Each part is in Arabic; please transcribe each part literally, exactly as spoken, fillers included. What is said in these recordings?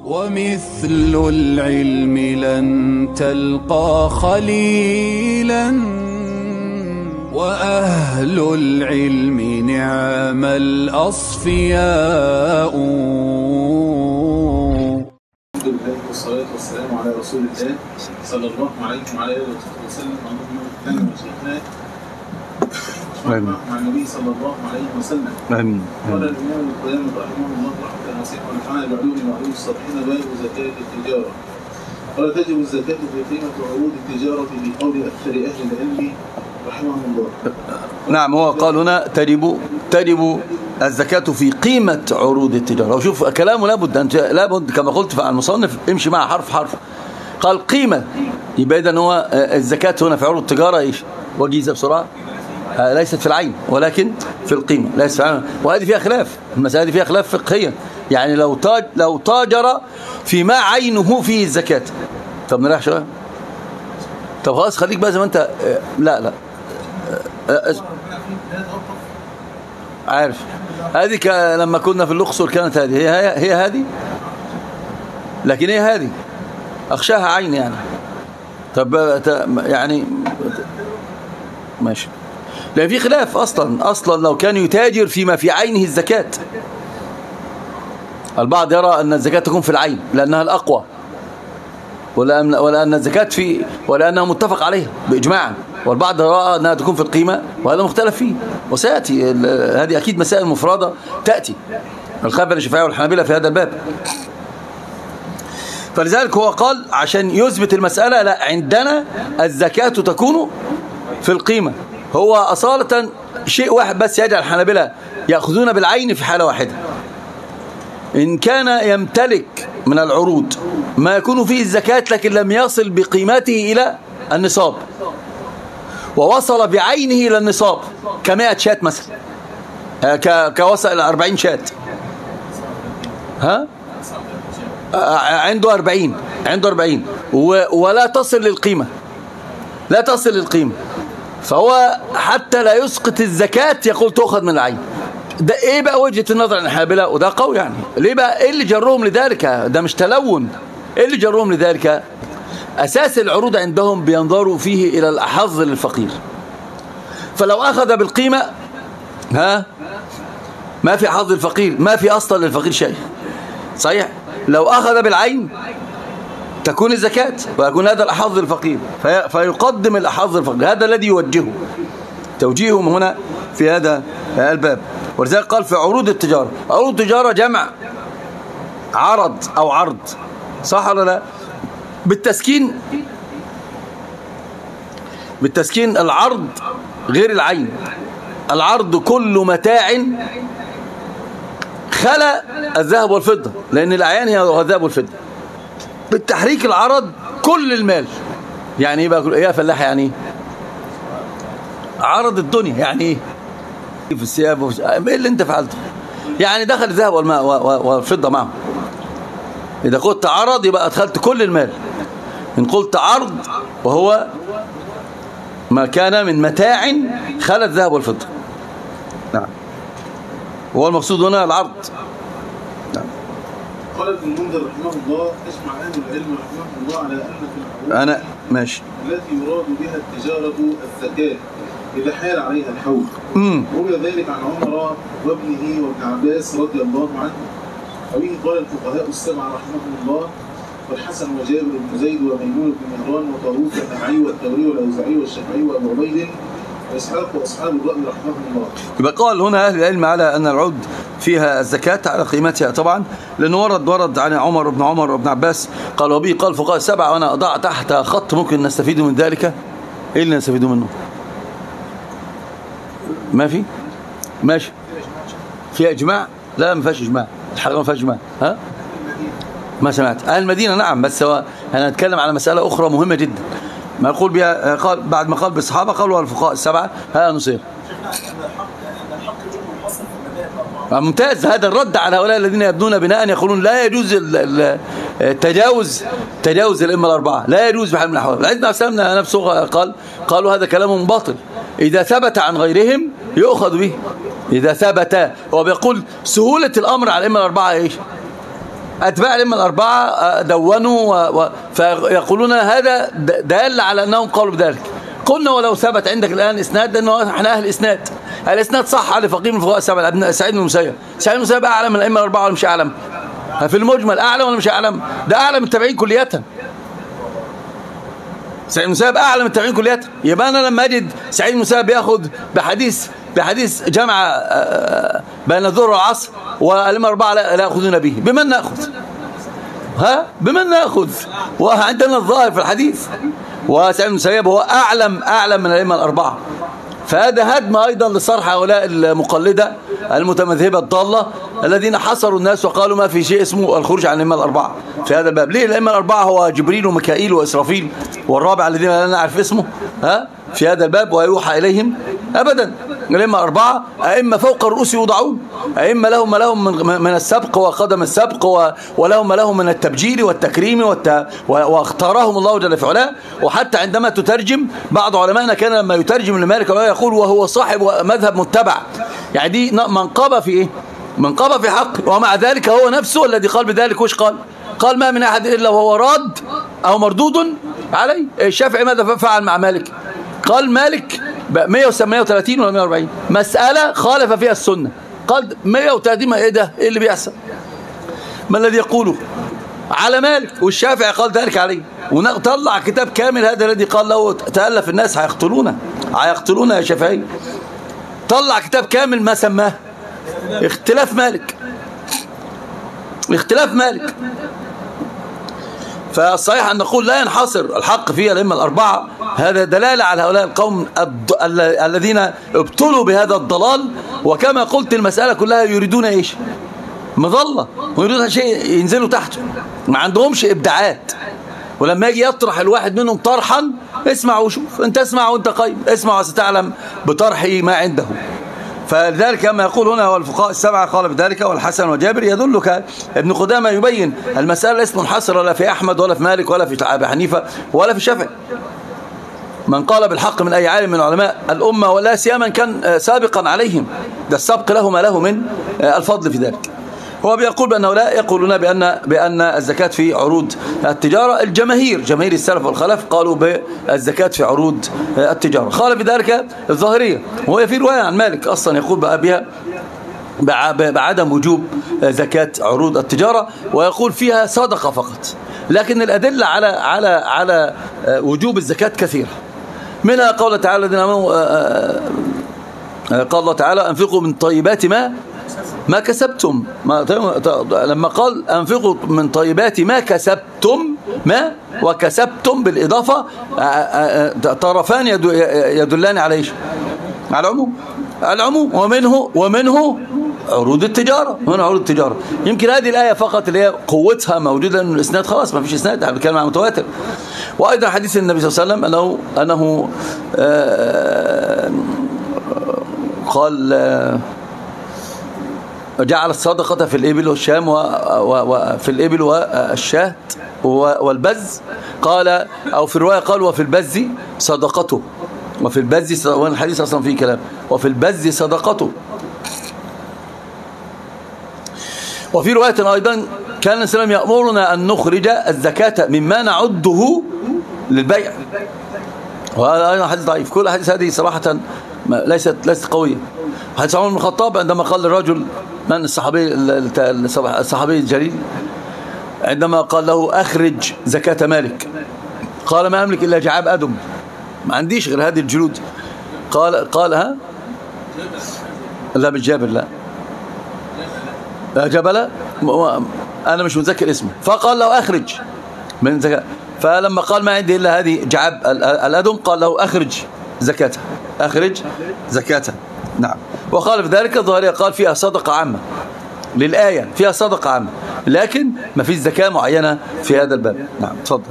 ومثل العلم لن تلقى خليلا، وأهل العلم نعم الأصفياء. الحمد لله والصلاة والسلام على رسول الله صلى الله عليه وعلى آله وسلم. اللهم اغفر لنا وشيخنا مع النبي صلى الله عليه وسلم. آمين. قال الإمام القيم رحمه الله رحمة واسعة ونفعنا بعلوم وعلوم الصالحين. باب زكاة التجارة. قال تجب الزكاة في قيمة عروض التجارة بقول أكثر أهل العلم رحمهم الله. نعم، هو قال هنا تجب تجب الزكاة في قيمة عروض التجارة. وشوف كلامه لابد أن لابد كما قلت على المصنف امشي مع حرف حرف. قال قيمة، يبقى إذن هو الزكاة هنا في عروض التجارة ايش؟ وجيزة بسرعة، ليست في العين ولكن في القيمة، ليست في العين. وهذه فيها خلاف، المسألة دي فيها خلاف فقهيا. يعني لو تاج لو تاجر فيما عينه فيه الزكاة، طب نريح شوية. طب خلاص خليك بقى زي ما انت. لا لا عارف، هذه ك... لما كنا في الأقصر كانت هذه هي هي, هي هذه، لكن هي هذه أخشاها عين يعني. طب يعني ماشي، لأن في خلاف أصلا أصلا لو كان يتاجر فيما في عينه الزكاة. البعض يرى أن الزكاة تكون في العين لأنها الأقوى، ولا ولا أن الزكاة في ولا أنها متفق عليها بإجماعا، والبعض رأى أنها تكون في القيمة، وهذا مختلف فيه. وسيأتي هذه أكيد مسائل مفردة تأتي الخلف الشافعي والحنابلة في هذا الباب. فلذلك هو قال عشان يثبت المسألة لا، عندنا الزكاة تكون في القيمة. هو أصالة شيء واحد بس يجعل الحنابلة يأخذون بالعين في حالة واحدة: إن كان يمتلك من العروض ما يكون فيه الزكاة لكن لم يصل بقيمته إلى النصاب، ووصل بعينه إلى النصاب كمائة شات مثلا، كوصل إلى أربعين شات، ها عنده أربعين عنده أربعين ولا تصل للقيمة، لا تصل للقيمة، فهو حتى لا يسقط الزكاة يقول تأخذ من العين. ده ايه بقى وجهة النظر عن الحنابلة؟ وده قوي يعني. ليه بقى؟ ايه اللي جرهم لذلك؟ ده مش تلون. ايه اللي جرهم لذلك؟ اساس العروض عندهم بينظروا فيه الى الاحظ للفقير. فلو اخذ بالقيمة ها ما في حظ الفقير، ما في اصلا للفقير شيء صحيح. لو اخذ بالعين تكون الزكاة ويكون هذا الأحظ الفقير، في فيقدم الأحظ الفقير. هذا الذي يوجهه توجيههم هنا في هذا الباب. ولذلك قال في عروض التجارة. عروض التجارة جمع عرض أو عرض، صح ولا لا؟ بالتسكين بالتسكين العرض غير العين. العرض كل متاع خلا الذهب والفضة، لأن الأعيان هي الذهب والفضة. بالتحريك العرض كل المال. يعني ايه بقى يا فلاح؟ يعني ايه عرض الدنيا؟ يعني ايه في الثياب وفي... ايه اللي انت فعلته؟ يعني دخل الذهب والماء والفضة معه. اذا قلت عرض يبقى ادخلت كل المال. ان قلت عرض وهو ما كان من متاع خلا الذهب والفضة. نعم، هو المقصود هنا العرض. نعم. قال ابن المنذر رحمه الله: اجمع اهل العلم رحمه الله على ان في العروض انا ماشي التي يراد بها التجاره الزكاه اذا حال عليها الحول. روي ذلك عن عمر وابنه وابن عباس رضي الله عنه. وبه قال الفقهاء السبعه رحمهم الله: والحسن وجابر بن زيد وميمون بن مهران وطاووس النخعي والثوري والاوزاعي والشافعي وابو عبيد واسحاق واصحاب الراي رحمهم الله. يبقى قال هنا اهل العلم على ان العروض فيها الزكاة على قيمتها طبعا، لأنه ورد ورد عن عمر وابن عمر وابن عباس قال. وبه قال فقهاء السبعة، وأنا أضع تحت خط ممكن نستفيد من ذلك. إيه اللي نستفيد منه؟ ما في ماشي في إجماع؟ لا ما فيهاش إجماع، الحقيقة ما فيهاش إجماع. ها ما سمعت أهل المدينة؟ نعم، بس هو هنتكلم على مسألة أخرى مهمة جدا. ما يقول بها قال بعد ما قال بالصحابة قالوا الفقهاء السبعة. ها نصير ممتاز. هذا الرد على هؤلاء الذين يبنون بناء يقولون لا يجوز التجاوز تجاوز الأئمة الأربعة، لا يجوز بحال من الأحوال. عندنا سلمنا نفسه قال قالوا هذا كلام باطل، إذا ثبت عن غيرهم يؤخذ به، إذا ثبت. هو بيقول سهولة الأمر على الأئمة الأربعة إيش؟ أتباع الأئمة الأربعة دونوا و... فيقولون هذا دال على أنهم قالوا بذلك. قلنا ولو ثبت عندك الآن إسناد، لأنه احنا أهل إسناد، الإسناد صح على فقيه من الفقهاء السبعة ابن سعيد بن المسيب. سعيد بن المسيب أعلم من الأئمة الأربعة ولا مش أعلم؟ في المجمل أعلم ولا مش أعلم؟ ده أعلم من التابعين كلية. سعيد بن المسيب أعلم من التابعين كلية. يبقى أنا لما أجد سعيد بن المسيب بياخد بحديث بحديث جمع بين الظهر والعصر والأئمة الأربعة لا يأخذون به، بمن نأخذ؟ ها؟ بمن نأخذ؟ وعندنا الظاهر في الحديث، وسعيد بن المسيب هو أعلم أعلم من الأئمة الأربعة. فهذا هدم أيضا لصرح هؤلاء المقلدة المتمذهبة الضالة الذين حصروا الناس وقالوا ما في شيء اسمه الخروج عن الأئمة الأربعة في هذا الباب. ليه؟ الأئمة الأربعة هو جبريل وميكائيل وإسرافيل والرابع الذين لا نعرف اسمه ها في هذا الباب ويوحى إليهم أبدا. الأئمة الأربعة أئمة فوق الرؤوس يوضعون، أئمة لهم ما لهم من, من السبق وقدم السبق، ولهم ما لهم من التبجيل والتكريم والت... واختارهم الله جل في علاه. وحتى عندما تترجم بعض علمائنا كان لما يترجم لمالك يقول وهو صاحب مذهب متبع، يعني دي منقبة في إيه؟ منقبة في حق. ومع ذلك هو نفسه الذي قال بذلك. وش قال؟ قال ما من أحد إلا وهو راد أو مردود عليه. الشافعي ماذا فعل مع مالك؟ قال مالك مئة وثلاثين ولا مئة وأربعين مسألة خالف فيها السنة، قال مئة وثلاثين. ما ايه ده؟ ايه اللي بيحصل؟ ما الذي يقوله على مالك؟ والشافعي قال ذلك عليه، وطلع كتاب كامل. هذا الذي قال له تألف الناس هيقتلونا هيقتلونا يا شافعي، طلع كتاب كامل ما سماه اختلاف مالك. اختلاف مالك. فالصحيح أن نقول لا ينحصر الحق في الأئمة الأربعة. هذا دلالة على هؤلاء القوم الذين ابتلوا بهذا الضلال. وكما قلت المسألة كلها يريدون إيش؟ مظلة، ويريدون شيء ينزلوا تحته، ما عندهمش إبداعات. ولما يجي يطرح الواحد منهم طرحا اسمع وشوف، أنت اسمع وأنت قيم، اسمع وستعلم بطرحه ما عنده. فلذلك كما يقول هنا والفقهاء السبعة قال بذلك والحسن وجابر. يدلك ابن قدامة يبين المسألة ليست منحصرة لا في أحمد ولا في مالك ولا في أبي حنيفة ولا في الشافعي. من قال بالحق من أي عالم من علماء الأمة ولا سيما كان سابقا عليهم، ده السبق له ما له من الفضل في ذلك. هو بيقول بأنه لا يقولون بأن بأن الزكاة في عروض التجارة. الجماهير جماهير السلف والخلف قالوا بالزكاة في عروض التجارة. خالف بذلك الظاهرية، وهي في رواية عن مالك أصلا يقول بقى بها بعدم وجوب زكاة عروض التجارة، ويقول فيها صدقة فقط. لكن الأدلة على على على وجوب الزكاة كثيرة، منها قول تعالى الذين آمنوا، قال الله تعالى أنفقوا من طيبات ما ما كسبتم. ما لما قال أنفقوا من طيبات ما كسبتم، ما وكسبتم بالإضافة طرفان يدلان على إيش؟ على العموم. العموم ومنه ومنه عروض التجارة، ومنه عروض التجارة. يمكن هذه الآية فقط اللي هي قوتها موجودة من الإسناد، خلاص ما فيش إسناد، احنا بنتكلم عن متواتر. وأيضا حديث النبي صلى الله عليه وسلم أنه أنه آه قال آه جعل الصدقة في الإبل والشام وفي الإبل والشاة والبز. قال أو في الرواية قال وفي البز صدقته، وفي البز، وان الحديث أصلا فيه كلام، وفي البز صدقته. وفي رواية أيضا كان الإسلام يأمرنا أن نخرج الزكاة مما نعده للبيع. وهذا أيضا حديث ضعيف. كل الحديث هذه صراحة ليست ليست قوية. حديث عمر بن الخطاب عندما قال للرجل من الصحابي الصحابي الجليل عندما قال له أخرج زكاة مالك، قال ما أملك إلا جعاب أدم، ما عنديش غير هذه الجلود. قال قال ها لا مش جابر، لا جبل، أنا مش متذكر اسمه. فقال له أخرج من زكاة. فلما قال ما عندي إلا هذه جعاب الأدم قال له أخرج زكاته، أخرج زكاته. نعم. وقال في ذلك الظاهرية قال فيها صدقة عامة للآية، فيها صدقة عامة، لكن ما فيش زكاة معينة في هذا الباب. نعم تفضل.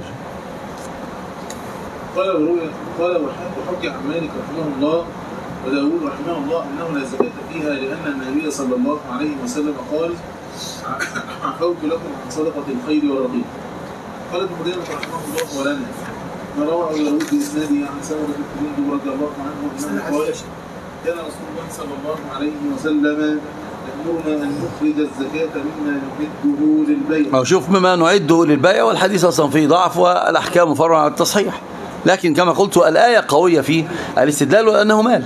قال قال وحكي عن مالك رحمه الله وداود رحمه الله أنه لا زكاة فيها لأن النبي صلى الله عليه وسلم قال عفوت لكم عن صدقة الخير والرقيق. قال ابن قدامة رحمه الله ولنا ما روى داود بإسناده عن سبب الخليل رضي الله عنه أنه قال كان رسول الله صلى الله عليه وسلم يأمرنا أن نخرج الزكاة مما نعده للبيع. أو شوف مما نعده للبيع، والحديث أصلا فيه ضعف والأحكام فرع على التصحيح، لكن كما قلت الآية قوية في الاستدلال لأنه مال،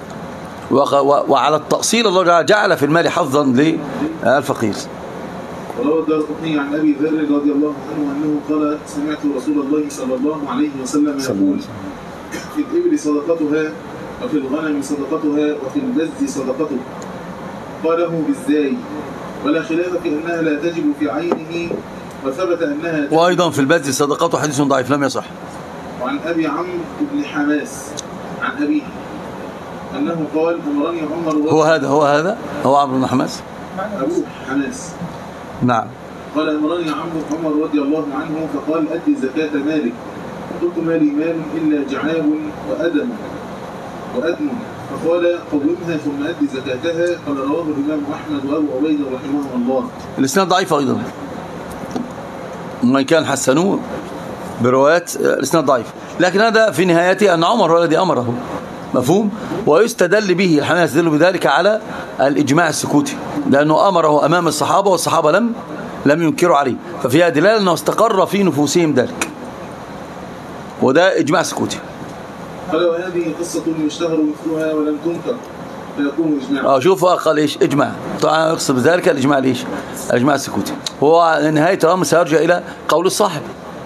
وعلى التأصيل الله جعل في المال حظا للفقير. وروى الدارقطني عن أبي ذر رضي الله عنه أنه قال سمعت رسول الله صلى الله عليه وسلم يقول في الإبل صدقتها وفي الغنم صدقتها وفي البز صدقته، قاله بالزاي، ولا خلاف في أنها لا تجب في عينه، وثبت أنها وأيضا في البز صدقته حديث ضعيف لم يصح. وعن أبي عمرو بن حماس عن أبيه أنه قال أمرني عمر هو هذا هو هذا هو عمرو بن حماس أبوه حماس. نعم. قال أمرني عمرو عمر رضي الله عنه فقال أدي زكاة مالك، قلت مالي مال إلا جعاب وأدم وأدم، فقال قومها ثم أدي زكاتها. قال رواه الإمام أحمد وأبو عبيدة رحمه الله. الإسناد ضعيف أيضا، وإن كان حسنوه بروايات الإسناد ضعيف، لكن هذا في نهايته أن عمر هو الذي أمره، مفهوم؟ ويستدل به الحنابلة يستدل بذلك على الإجماع السكوتي، لأنه أمره أمام الصحابة والصحابة لم لم ينكروا عليه، ففيها دلالة أنه استقر في نفوسهم ذلك، وده إجماع سكوتي. قال وهذه قصة يشتهر مثلها ولم تنكر فيكون إجماع. اه شوف قال إيش إجماع، طبعا يقصد بذلك الإجماع ليش؟ الإجماع السكوتي. هو نهاية الأمر سيرجع إلى قول الصاحب،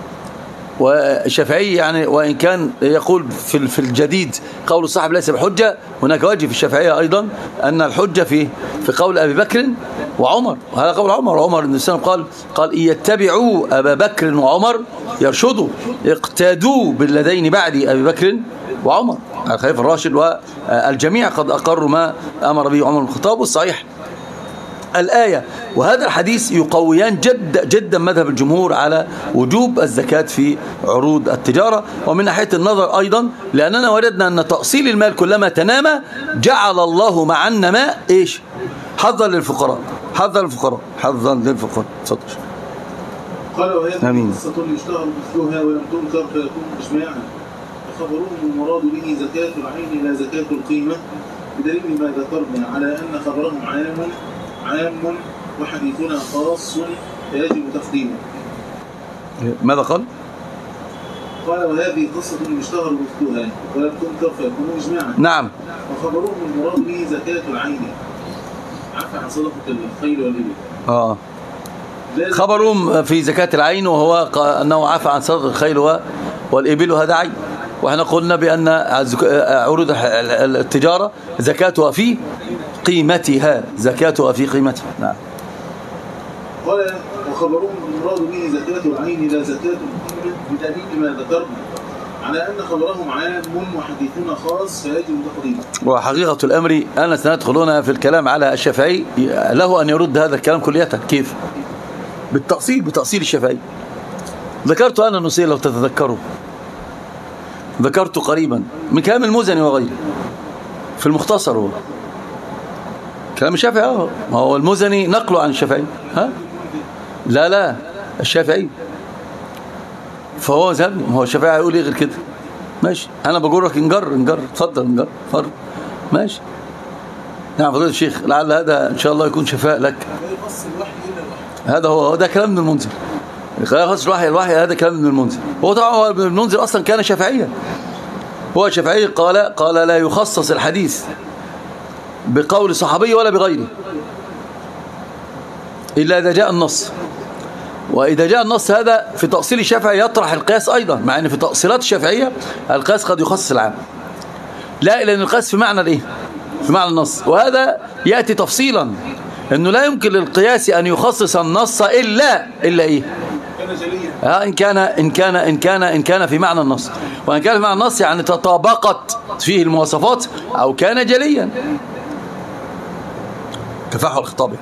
والشافعي يعني وإن كان يقول في في الجديد قول الصاحب ليس بحجة، هناك وجه في الشافعية أيضا أن الحجة في في قول أبي بكر وعمر، وهذا قول عمر. وعمر بن السلام قال قال إن يتبعوا أبا بكر وعمر يرشدوا، اقتادوا بالذين بعد أبي بكر وعمر، الخليفة الراشد، والجميع قد أقروا ما أمر به عمر بن الخطاب. والصحيح الآية وهذا الحديث يقويان جدا جدا مذهب الجمهور على وجوب الزكاة في عروض التجارة. ومن ناحية النظر أيضا لأننا وجدنا أن تأصيل المال كلما تنامى جعل الله مع النماء إيش؟ حظا للفقراء، حظا للفقراء، حظا للفقراء. تفضل. قال وهذه قصة يشتهر مثلها ولم تنكر فيكون إجماعا، فخبرهم المراد به زكاة العين لا زكاة القيمة، بدليل ما ذكرنا على أن خبرهم عام عام وحديثنا خاص فيجب تقديمه. ماذا قال؟ قال وهذه قصة يشتهر مثلها ولم تنكر فيكون إجماعا. نعم. وخبرهم المراد به زكاة العين، عفى عن صدقة الخيل والإبل. آه. خبرهم في زكاة العين وهو أنه عفى عن صدقة الخيل والإبل، هذا عين. وإحنا قلنا بأن عروض التجارة زكاتها في قيمتها، زكاتها في قيمتها. نعم. قال وخبرهم المراد به زكاة العين لا زكاة القيمة، بدليل ما ذكرنا على أن خبرهم عام وحديثنا خاص فيجب تقديمه. وحقيقة الأمر أنا سندخلون في الكلام على الشافعي، له أن يرد هذا الكلام كلية. كيف؟ بالتأصيل، بتأصيل الشافعي. ذكرت أنا نسير لو تتذكروا، ذكرت قريبا من كلام المزني وغيره في المختصر، هو كلام الشافعي. اه ما هو المزني نقله عن الشافعي. ها لا لا الشافعي، فهو ذهب. ما هو الشافعي هيقول ايه غير كده؟ ماشي، انا بجرك نجر نجر اتفضل نجر فر ماشي. نعم فضيلة الشيخ، لعل هذا ان شاء الله يكون شفاء لك. هذا هو ده كلام ابن المنذر، خلاص الوحي الوحي هذا كلام ابن المنذر. هو طبعا ابن المنذر اصلا كان شافعيا، هو شافعي. قال قال لا يخصص الحديث بقول صحابي ولا بغيره إلا إذا جاء النص، وإذا جاء النص هذا في تأصيل الشافعي يطرح القياس أيضا، مع أن في تأصيلات الشافعية القياس قد يخصص العام، لا لأن القياس في معنى الإيه؟ في معنى النص. وهذا يأتي تفصيلا أنه لا يمكن للقياس أن يخصص النص إلا إلا إيه؟ ها إن كان إن كان إن كان إن كان في معنى النص، وإن كان في معنى النص يعني تطابقت فيه المواصفات أو كان جليا كفاح الخطاب.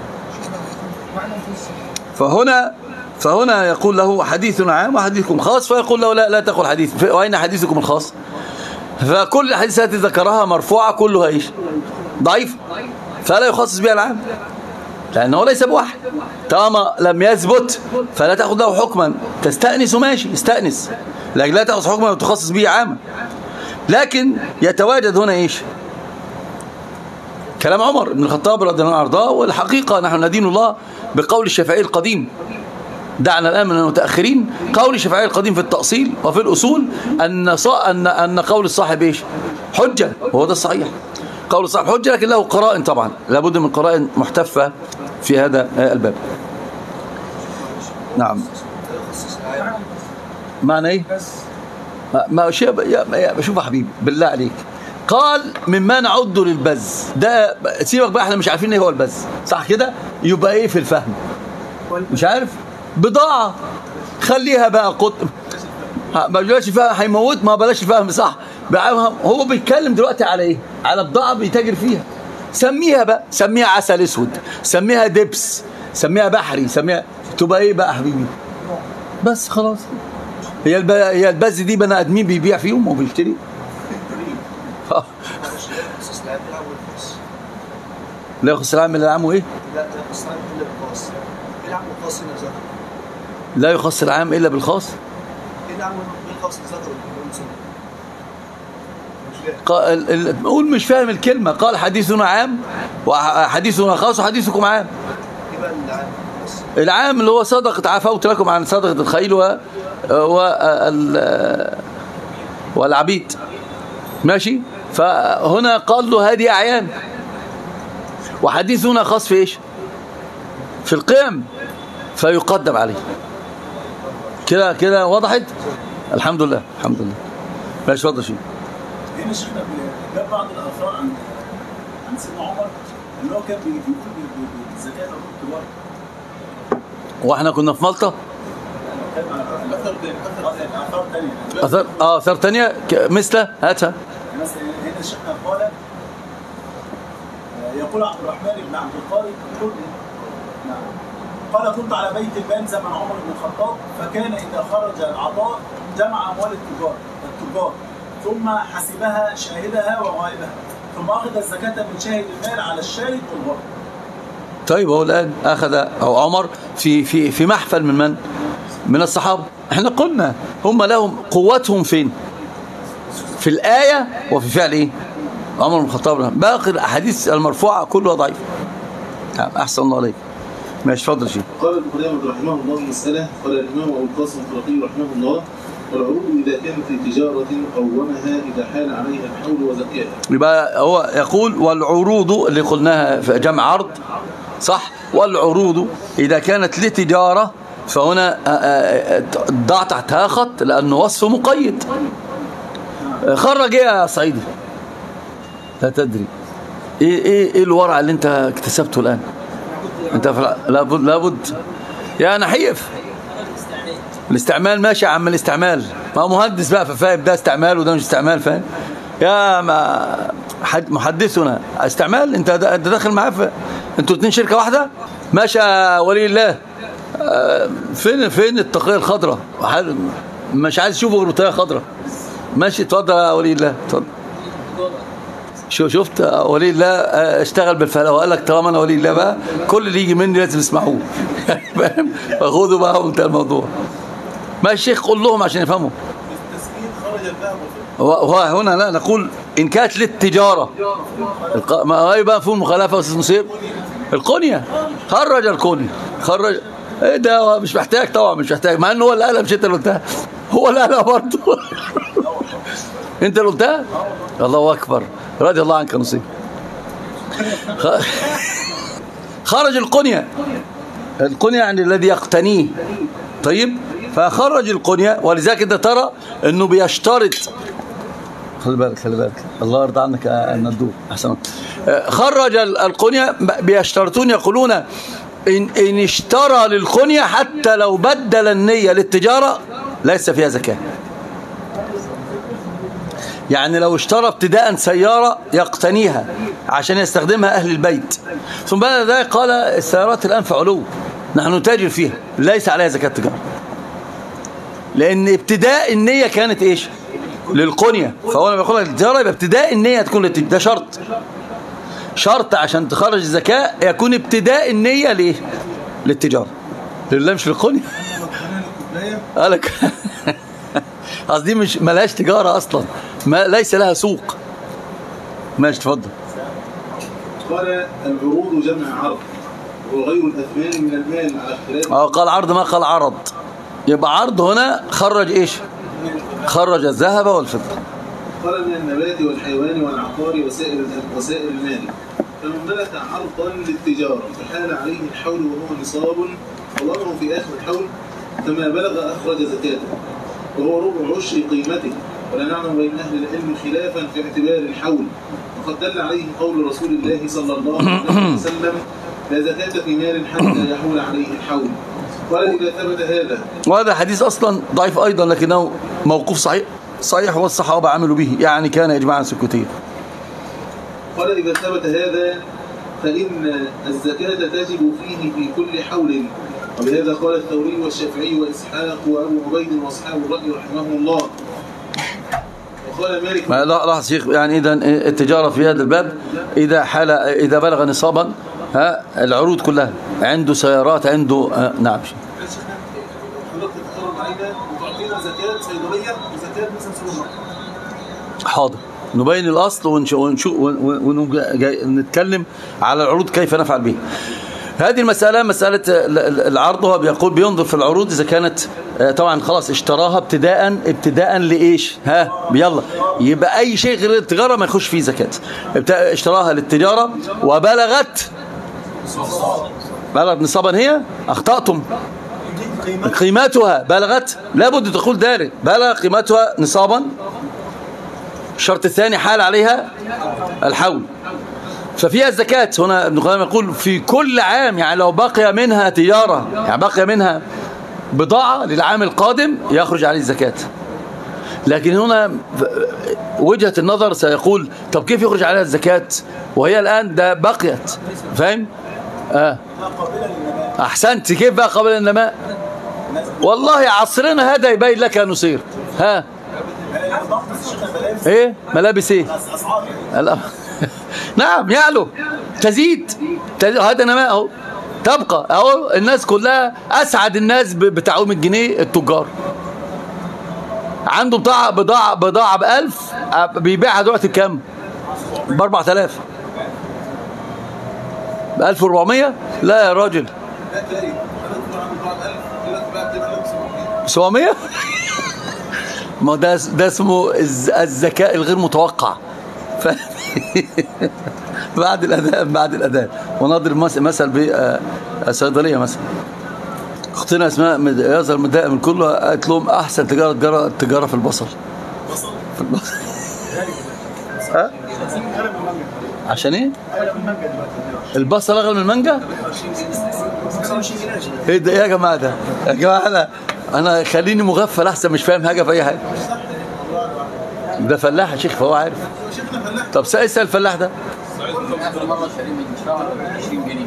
فهنا فهنا يقول له حديثنا عام وحديثكم خاص، فيقول له لا لا تقل حديث، وأين حديثكم الخاص؟ فكل الحديثات التي ذكرها مرفوعة كلها إيش؟ ضعيف، فلا يخصص بها العام لأنه ليس بواحد. طالما لم يثبت فلا تأخذ له حكما، تستأنس ماشي استأنس، لكن لا تأخذ حكما وتخصص به عاما. لكن يتواجد هنا إيش؟ كلام عمر بن الخطاب رضي الله عنه وارضاه، والحقيقة نحن ندين الله بقول الشافعي القديم، دعنا الآن من المتأخرين. قول الشافعي القديم في التأصيل وفي الأصول أن أن أن قول الصاحب إيش؟ حجة، وهو ده الصحيح. قول الصاحب حجة، لكن له قرائن طبعا، لابد من قرائن محتفة في هذا الباب. نعم. معنى إيه؟ ما شيء يا شوف يا حبيبي بالله عليك، قال مما نعد للبز ده، سيبك بقى احنا مش عارفين ايه هو البز، صح كده؟ يبقى ايه في الفهم؟ مش عارف، بضاعة خليها بقى قط ما بلاش فيها هيموت، ما بلاش الفهم صح. هو بيتكلم دلوقتي على ايه؟ على بضاعة بيتاجر فيها، سميها بقى، سميها عسل اسود، سميها دبس، سميها بحري، سميها، تبقى ايه بقى يا حبيبي؟ بس خلاص. هي الب... هي البز دي بني ادمين بيبيع فيهم وبيشتري. لا يخص العام الا العام وايه؟ لا يخص العام الا بالخاص. العام والخاص هنا ذكر. لا يخص العام الا بالخاص. العام بالخاص ذكر. قال قول مش فاهم الكلمة. قال حديثنا عام وحديثنا خاص وحديثكم عام. يبقى العام العام اللي هو صدقة عفوت لكم عن صدقة الخيل و والعبيد، ماشي. فهنا قال له هذه أعيان، وحديثنا خاص في إيش؟ في القيم، فيقدم عليه. كده كده وضحت؟ الحمد لله الحمد لله. ماشي، اتفضل شيء. هنا شيخنا جاب بعض الآثار عن عن سيدنا عمر اللي هو كان بيقول بالزكاة أو الكبار. واحنا كنا في مالطا. اثر اثار ثانيه اثار اه اثار ثانيه مثل هاتها. مثلا هنا شيخنا قال يقول عبد الرحمن بن عبد القاري نعم قال كنت على بيت المال زمن عمر بن الخطاب، فكان اذا خرج العطاء جمع اموال التجار التجار ثم حسبها شاهدها وغائبها، ثم اخذ الزكاه من شاهد المال على الشاهد والغائب. طيب هو الآن أخذ أو عمر في في في محفل من من؟ من الصحابة. احنا قلنا هم لهم قوتهم فين؟ في الآية وفي فعل إيه؟ عمر بن الخطاب. باقي الأحاديث المرفوعة كلها ضعيف. أحسن الله عليك. ماشي، اتفضل شيء. قال البخاري رحمه الله مسألة، قال الإمام أبو القاسم الطرقي رحمه الله: والعروض إذا كانت في تجارة قومها إذا حال عليها الحول وزكاها. يبقى هو يقول والعروض اللي قلناها في جمع عرض، صح؟ والعروض إذا كانت لتجارة فهنا ضع تحتها خط لأنه وصف مقيد. خرج ايه يا صعيدي؟ لا تدري ايه ايه ايه الورع اللي انت اكتسبته الآن؟ انت لابد لابد يا نحيف. الاستعمال ماشي يا عم، الاستعمال ما هو مهندس بقى ففاهم ده استعمال وده مش استعمال، فاهم يا ما محدثنا استعمال. انت انت داخل معاه في انتوا الاثنين شركه واحده، ماشي يا ولي الله. فين فين التقيه الخضراء؟ مش عايز اشوفه غير التقيه خضراء. ماشي، اتفضل يا ولي الله، اتفضل. شو شفت ولي الله اشتغل بالفلاح وقال لك طالما انا ولي الله بقى كل اللي يجي مني لازم يسمعوه. فاهم؟ فخذوا بقى وانتهى الموضوع. ما الشيخ قول لهم عشان يفهموا. التسكين خرج الذهب وهنا لا نقول إن كانت للتجارة الق... ما يبقى فيه المخالفة أستاذ مصير. القنية خرج القنية خرج ايه ده؟ مش محتاج طبعا، مش محتاج، مع انه هو اللي قالها مش انت اللي قلتها. هو اللي قالها برضه. انت اللي قلتها؟ الله اكبر، رضي الله عنك يا نصيب. خرج القنية. القنية يعني الذي يقتنيه. طيب، فخرج القنية، ولذلك انت ترى انه بيشترط. خلي بالك خلي بالك، الله يرضى عنك يا الندوب، احسن. خرج القنية بيشترطون، يقولون إن, إن اشترى للقنية حتى لو بدل النية للتجارة ليس فيها زكاة. يعني لو اشترى ابتداء سيارة يقتنيها عشان يستخدمها أهل البيت، ثم بعد ذلك قال السيارات الآن في علو نحن نتاجر فيها ليس عليها زكاة تجارة، لأن ابتداء النية كانت إيش؟ للقنية. فهو لما يقول التجارة يبقى ابتداء النية تكون للتجارة، ده شرط شرط عشان تخرج الزكاة يكون ابتداء النية ليه؟ للتجارة، لله مش للقنية. قالك قصدي مش ملهاش تجارة أصلا، ما ليس لها سوق. ماشي، تفضل. قال العروض جمع عرض وغير الأثمان من المال على اختلاف. اه قال عرض ما قال عرض. يبقى عرض هنا خرج ايش؟ خرج الذهب والفضة. قال من النبات والحيوان والعقار وسائر وسائر المال. فمن ملك عرضا للتجارة فحال عليه الحول وهو نصاب وضعه في آخر الحول فما بلغ أخرج زكاته وهو ربع عشر قيمته. ولا نعلم بين أهل العلم خلافا في اعتبار الحول وقد دل عليه قول رسول الله صلى الله عليه وسلم لا زكاة في مال حتى يحول عليه الحول. قال إذا ثبت هذا، وهذا حديث أصلا ضعيف أيضا لكنه موقوف صحيح صحيح والصحابة عملوا به، يعني كان إجماعا سكوتيا. قال إذا ثبت هذا فإن الزكاة تجب فيه في كل حول. وبهذا قال الثوري والشافعي وإسحاق وأبو عبيد وأصحاب الرأي رحمهم الله. وقال مالك لا لاحظ شيخ، يعني إذا التجارة في هذا الباب إذا حال إذا بلغ نصابا ها العروض كلها عنده سيارات عنده آه نعم. حضرتك تتكرم علينا وتعطينا زكاة صيدلية وزكاة مثلا سوبر ماركت. حاضر، نبين الأصل ونشوف ونتكلم على العروض كيف نفعل به. هذه المسألة مسألة العرض، هو بيقول بينظر في العروض إذا كانت طبعا خلاص اشتراها ابتداء ابتداء لإيش؟ ها يلا يبقى أي شيء غير التجارة ما يخش فيه زكاة. اشتراها للتجارة وبلغت بلغت نصابا، هي أخطأتم، قيمتها بلغت، لابد تقول ذلك بلغ قيمتها نصابا. الشرط الثاني حال عليها الحول ففيها الزكاة. هنا ابن قدامة يقول في كل عام، يعني لو بقي منها تجارة يعني بقي منها بضاعة للعام القادم يخرج عليه الزكاة. لكن هنا وجهة النظر سيقول طب كيف يخرج عليها الزكاة وهي الآن ده بقيت؟ فاهم؟ آه. أحسنت، كيف بقى قبل النماء؟ والله عصرنا هذا يبين لك نصير. ها ايه ملابس ايه؟ نعم يعلو تزيد, تزيد. هذا نماء اهو، تبقى اهو الناس كلها اسعد الناس بتعويم الجنيه التجار. عنده بضاعه بضاعه بضاعه بألف بيبيعها دلوقتي بكام؟ بأربعة آلاف، بألف وربعمية. لا يا راجل سبعمية. ما ده ده اسمه الذكاء الغير متوقع. ف... بعد الاذان بعد الاذان ونضرب مثل بالصيدليه مثلا. اختنا اسماء يظهر متضايقه من كله، قالت لهم احسن تجاره تجاره التجاره في البصل. في البصل. ها؟ عشان ايه؟ البصل اغلى من المانجا؟ ايه ده يا جماعه؟ ده يا جماعه انا انا خليني مغفل احسن، مش فاهم حاجه في اي حاجه. ده فلاح يا شيخ فهو عارف. طب اسال الفلاح ده. اخر مره شاري من شهر عشرين جنيه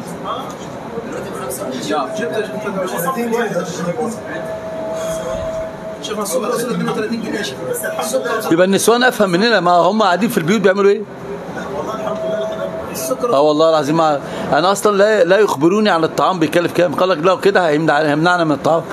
يبقى النسوان افهم مننا، ما هم قاعدين في البيوت بيعملوا ايه؟ اه والله العظيم انا اصلا لا لا يخبروني عن الطعام بيكلف كام. قال لك لو كده هيمنعنا من الطعام.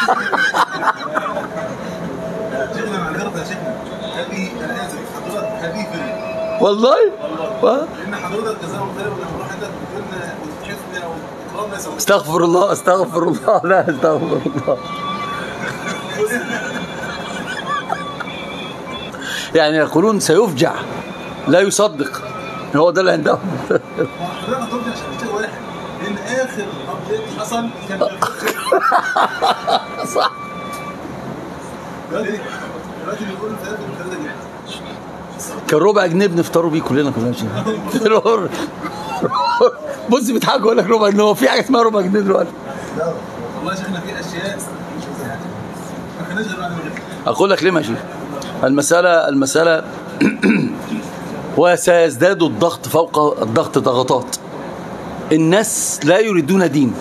والله والله ان حضرتك جزاهم خير ولما حضرتك كنا وتحفنا وتكرمنا. استغفر الله استغفر الله لا استغفر الله. يعني يقولون سيفجع لا يصدق، هو ده اللي عندهم. حضرتك ترجع عشان شيء واحد ان اخر ابديت حصل كان صح. دلوقتي دلوقتي بيقولوا ثلاثة جنيه كان ربع جنيه بنفطروا بيه كلنا كلنا. بص بيضحكوا يقول لك ربع جنيه، هو في حاجه اسمها ربع جنيه دلوقتي؟ والله يا شيخنا في اشياء ما كناش غير بعد المغرب. اقول لك ليه ماشي. المساله المساله وسيزداد الضغط فوق الضغط ضغطات. الناس لا يريدون دين.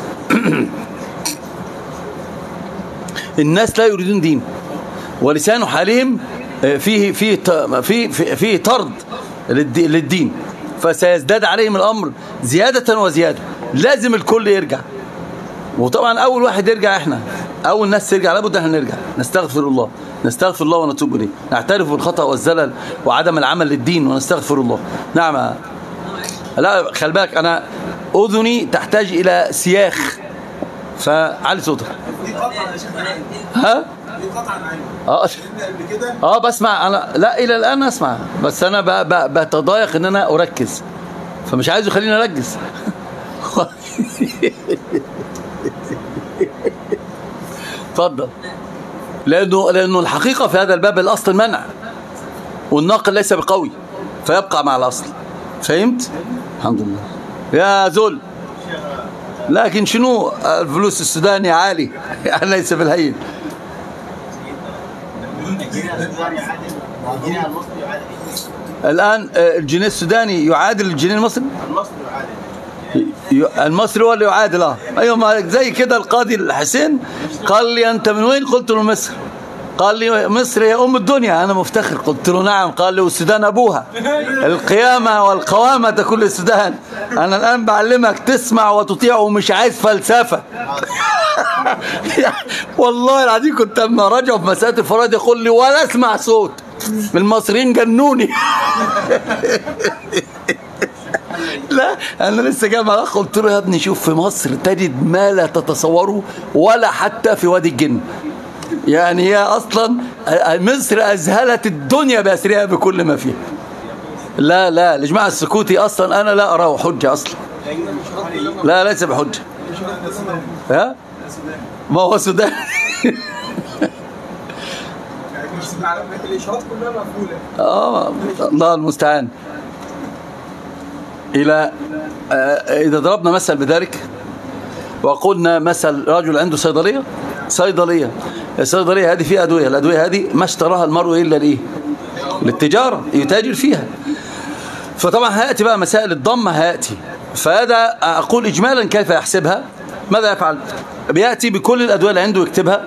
الناس لا يريدون دين ولسان حالهم فيه فيه فيه فيه طرد للدين، فسيزداد عليهم الامر زياده وزياده. لازم الكل يرجع، وطبعا اول واحد يرجع احنا، اول ناس ترجع لابد احنا نرجع نستغفر الله نستغفر الله ونتوب اليه، نعترف بالخطأ والزلل وعدم العمل للدين ونستغفر الله. نعم. لا خلي بالك، انا اذني تحتاج الى سياخ، فعلي صوتك. دي قطعا يا شيخ عين. ها دي قطعا عين. اه قبل كده اه بسمع انا، لا الى الان اسمع، بس انا ب... ب... بتضايق ان انا اركز، فمش عايز يخليني اركز. اتفضل. لانه لانه الحقيقه في هذا الباب الاصل المنع، والناقل ليس بقوي فيبقى مع الاصل. فهمت؟ الحمد لله. يا ذل، لكن شنو الفلوس السوداني عالي يعني ليس بالهين. الآن الجنيه السوداني يعادل الجنيه المصري؟ المصري هو اللي يعادل. اه ايوه، زي كده القاضي الحسين قال لي انت من وين؟ قلت له مصر. قال لي مصر هي ام الدنيا. انا مفتخر. قلت له نعم. قال لي والسودان ابوها، القيامه والقوامه تكون للسودان. انا الان بعلمك تسمع وتطيع ومش عايز فلسفه. والله العظيم كنت اما راجعه في مساله الفرائض يقول لي ولا اسمع صوت. المصريين جنوني. لا انا لسه جاي مع الاخ قلت له يا ابني شوف، في مصر تجد ما لا تتصوره ولا حتى في وادي الجن. يعني هي اصلا مصر اذهلت الدنيا باسرها بكل ما فيها. لا لا الاجماع السكوتي اصلا انا لا اراه حجه اصلا. لا ليس بحجه. ها ما هو سوداني. الاشارات كلها مقفوله. اه الله المستعان. الى آه اذا ضربنا مثل بذلك وقلنا مثل رجل عنده صيدليه صيدليه الصيدليه هذه فيها ادويه، الادويه هذه ما اشتراها المرء الا لايه؟ للتجاره، يتاجر فيها. فطبعا هياتي بقى مسائل الضمه هياتي. فهذا اقول اجمالا كيف يحسبها. ماذا يفعل؟ بياتي بكل الادويه اللي عنده يكتبها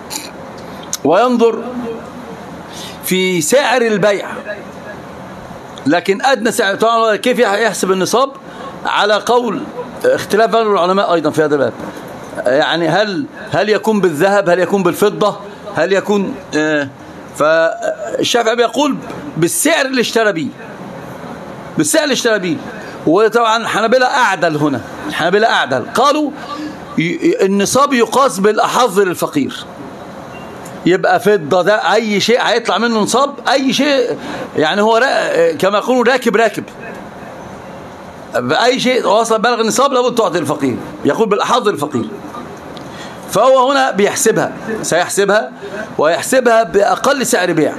وينظر في سعر البيع، لكن ادنى سعر. طبعا كيف يحسب النصاب؟ على قول اختلاف بين العلماء ايضا في هذا الباب. يعني هل هل يكون بالذهب، هل يكون بالفضه، هل يكون آه فالشافعي بيقول بالسعر اللي اشترى بيه، بالسعر اللي اشترى بيه. وطبعا الحنابلة اعدل هنا، الحنابلة اعدل، قالوا النصاب يقاس بالاحظ للفقير. يبقى فضه ده اي شيء هيطلع منه نصاب، اي شيء يعني هو كما يقولون راكب راكب بأي شيء وصل بلغ النصاب لابد تعطي الفقير. يقول بالأحظ الفقير. فهو هنا بيحسبها، سيحسبها ويحسبها بأقل سعر بيع،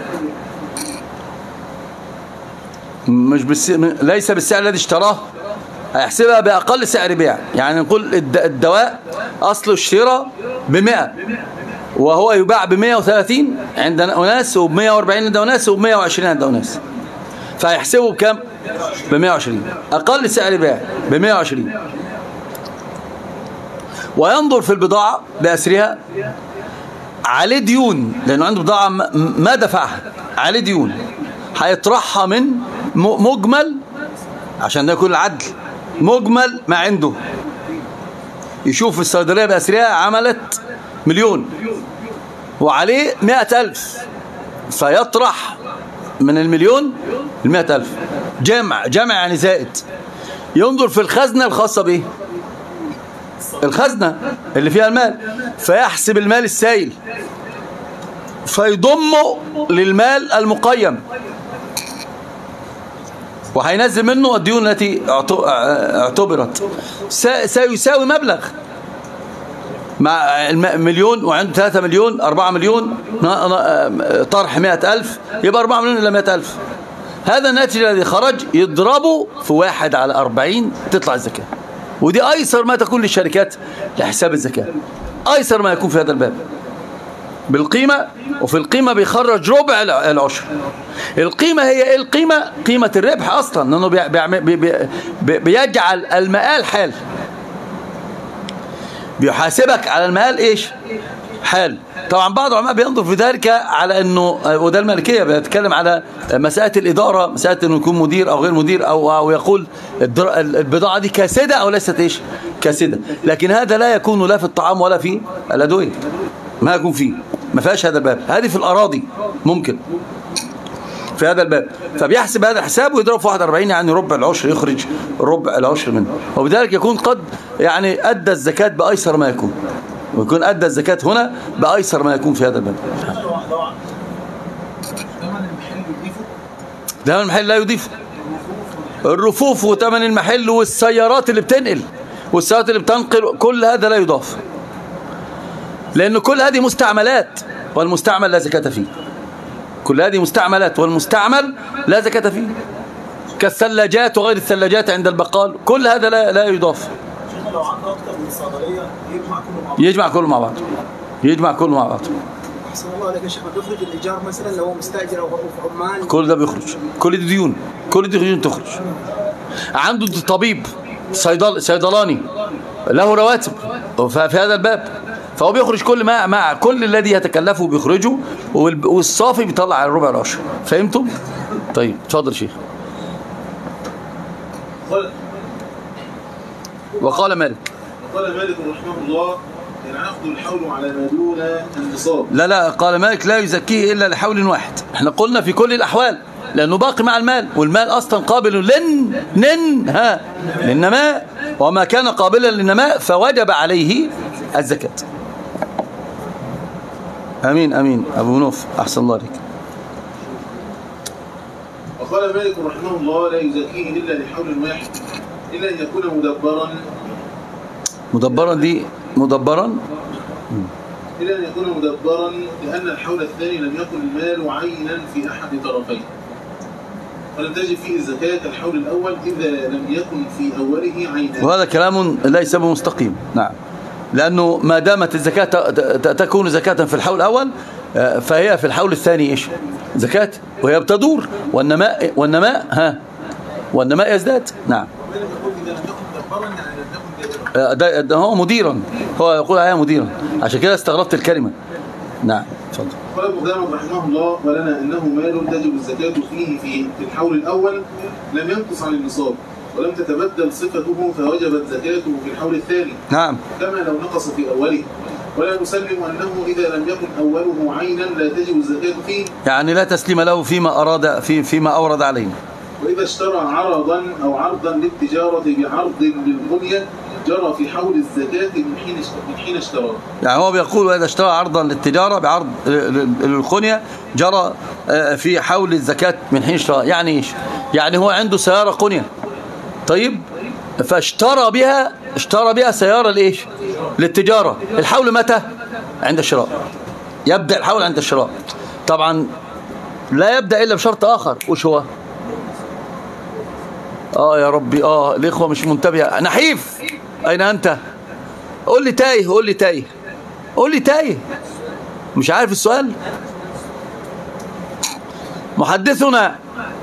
مش بالس... ليس بالسعر الذي اشتراه، هيحسبها بأقل سعر بيع. يعني نقول الدواء أصله الشراء بمئة وهو يباع بمئة وثلاثين عند أناس، وبمئة وأربعين عند أناس، وبمئة وعشرين عند أناس. فهيحسبه بكم؟ بمئة وعشرين. أقل سعر بيع بمئة وعشرين. وينظر في البضاعة بأسرها، عليه ديون لأنه عنده بضاعة ما دفعها، عليه ديون هيطرحها من مجمل عشان ده يكون العدل، مجمل ما عنده. يشوف الصيدلية بأسرها عملت مليون وعليه مئة ألف، فيطرح من المليون المئة ألف. جمع جمع يعني زائد. ينظر في الخزنة الخاصة به، الخزنة اللي فيها المال، فيحسب المال السائل فيضمه للمال المقيم، وهينزل منه الديون التي اعتبرت. سيساوي مبلغ مع مليون وعنده ثلاثة مليون، أربعة مليون، طرح مئة ألف، يبقى أربعة مليون إلى مئة ألف. هذا الناتج الذي خرج يضربه في واحد على أربعين تطلع الزكاة. ودي أيسر ما تكون للشركات لحساب الزكاة، أيسر ما يكون في هذا الباب بالقيمة. وفي القيمة بيخرج ربع العشر. القيمة هي إيه؟ القيمة قيمة الربح أصلا، لأنه بي بي بي بيجعل المآل حال، بيحاسبك على المآل إيش؟ حال. طبعا بعض العلماء بينظر في ذلك على أنه، وده المالكية بيتكلم على مسألة الإدارة، مسألة أنه يكون مدير أو غير مدير، أو, أو يقول البضاعة دي كاسدة أو ليست إيش؟ كاسدة. لكن هذا لا يكون لا في الطعام ولا في الأدوية، ما يكون فيه، ما فيهاش هذا الباب. هذه في الأراضي ممكن. في هذا الباب، فبيحسب هذا الحساب ويضرب في واحد وأربعين يعني ربع العشر، يخرج ربع العشر منه، وبذلك يكون قد يعني أدى الزكاة بأيسر ما يكون، ويكون أدى الزكاة هنا بأيسر ما يكون في هذا الباب. ثمن المحل لا يضيفه، الرفوف وثمن المحل والسيارات اللي بتنقل والسيارات اللي بتنقل كل هذا لا يضاف، لأن كل هذه مستعملات والمستعمل لا زكاة فيه. كل هذه مستعملات والمستعمل لا زكاة فيه، كالثلاجات وغير الثلاجات عند البقال، كل هذا لا لا يضاف. لو عنده اكتر من صيدليه يجمع كله مع بعض، يجمع كله مع بعض، يجمع كله مع بعض. احسن الله عليك يا شيخ، بيخرج الايجار مثلا لو هو مستاجر او عمال، كل ده بيخرج، كل دي ديون، كل دي ديون تخرج. عنده طبيب صيدل صيدلاني له رواتب في هذا الباب، فهو بيخرج كل ما مع كل الذي يتكلفه بيخرجه، والصافي بيطلع على الربع العشر. فهمتم؟ طيب اتفضل شيخ. وقال مالك وقال مالك رحمه الله ينعقد الحول على ما دون النصاب. لا لا قال مالك لا يزكيه إلا لحول واحد. احنا قلنا في كل الأحوال لأنه باقي مع المال، والمال أصلا قابل لن نن ها للنماء، وما كان قابلا للنماء فوجب عليه الزكاة. أمين أمين أبو نوف أحسن الله عليك. وقال مالك رحمه الله لا يزكيه إلا لحول واحد إلا أن يكون مدبرا. مدبرا دي مدبرا إلا أن يكون مدبرا لأن الحول الثاني لم يكن المال عينا في أحد طرفين، ولم تجب فيه الزكاة كالحول الأول إذا لم يكن في أوله عينا. وهذا كلام ليس بمستقيم. نعم، لأنه ما دامت الزكاة تكون زكاة في الحول الأول فهي في الحول الثاني إيش؟ زكاة، وهي بتدور، والنماء والنماء ها والنماء يزداد. نعم. ده, ده هو مديرا، هو يقول عليها مديرا، عشان كده استغربت الكلمة. نعم اتفضل. قال ابن قدامة رحمه الله ولنا أنه مال تجب الزكاة فيه في الحول الأول لم ينقص عن النصاب ولم تتبدل صفته فوجبت زكاته في الحول الثاني. نعم. كما لو نقص في أوله، ولا نسلم أنه إذا لم يكن أوله عينا لا تجب الزكاة فيه، يعني لا تسليم له فيما أراد في فيما أورد عليه. وإذا اشترى عرضا أو عرضا للتجارة بعرض للبنية جرى في حول الزكاة من حين من حين اشتراه. يعني هو بيقول وإذا اشترى عرضا للتجارة بعرض للخنية جرى في حول الزكاة من حين اشتراه. يعني ايش؟ يعني هو عنده سيارة قنية، طيب، فاشترى بها اشترى بها سيارة لإيش؟ للتجارة. الحول متى؟ عند الشراء. يبدأ الحول عند الشراء. طبعا لا يبدأ إلا بشرط آخر، وش هو؟ آه يا ربي، آه الإخوة مش منتبهة. نحيف أين أنت؟ قول لي تايه، قول لي تايه، قول لي تايه، مش عارف السؤال؟ محدثنا